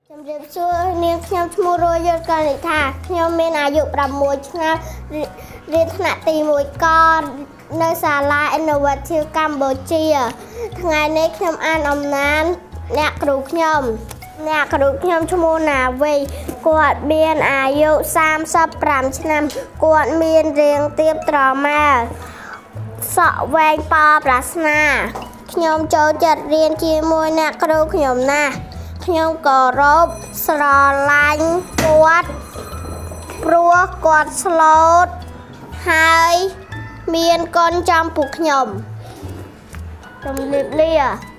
Chăm sóc xưa niênខ្ញុំឈ្មោះរយល់កាលនេះថាខ្ញុំមានអាយុ6ឆ្នាំរៀនថ្នាក់ទី1កនៅសាលា Innovative កម្ពុជាថ្ងៃនេះខ្ញុំអានអំណានអ្នកគ្រូខ្ញុំឈ្មោះណាវីគាត់មានអាយុ35ឆ្នាំគាត់មានរាងទាបត្រមាសក់វែងប៉ប្រាថ្នាខ្ញុំចូលចិត្តរៀនជាមួយអ្នកគ្រូខ្ញុំណាស់ខ្ញុំគោរពស្រឡាញ់គាត់ព្រោះគាត់ស្លូតហើយមានកូនចំពួកខ្ញុំជម្រាបលា